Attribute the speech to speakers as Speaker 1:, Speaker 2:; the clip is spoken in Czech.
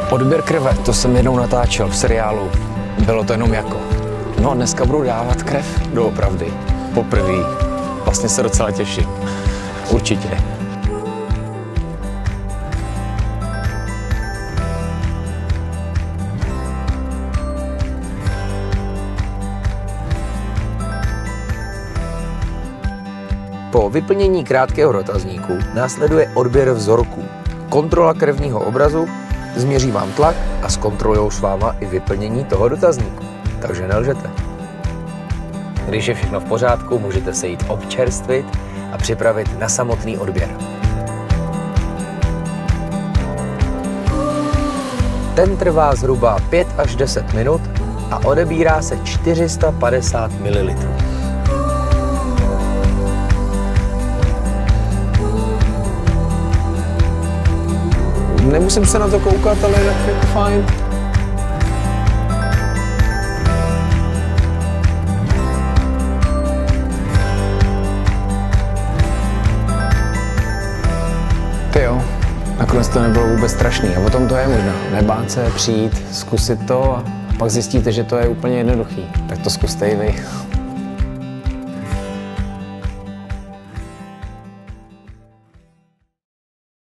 Speaker 1: Odběr krve, to jsem jednou natáčel v seriálu. Bylo to jenom jako. No a dneska budu dávat krev doopravdy. Poprvé. Vlastně se docela těším. Určitě. Po vyplnění krátkého dotazníku následuje odběr vzorků, kontrola krevního obrazu, změří vám tlak a zkontrolujou s váma i vyplnění toho dotazníku. Takže nelžete. Když je všechno v pořádku, můžete se jít občerstvit a připravit na samotný odběr. Ten trvá zhruba 5 až 10 minut a odebírá se 450 ml. Nemusím se na to koukat, ale jinak je to fajn. Ty jo, nakonec to nebylo vůbec strašný. A potom to je možná. Nebát se, přijít, zkusit to a pak zjistíte, že to je úplně jednoduchý. Tak to zkuste i vy.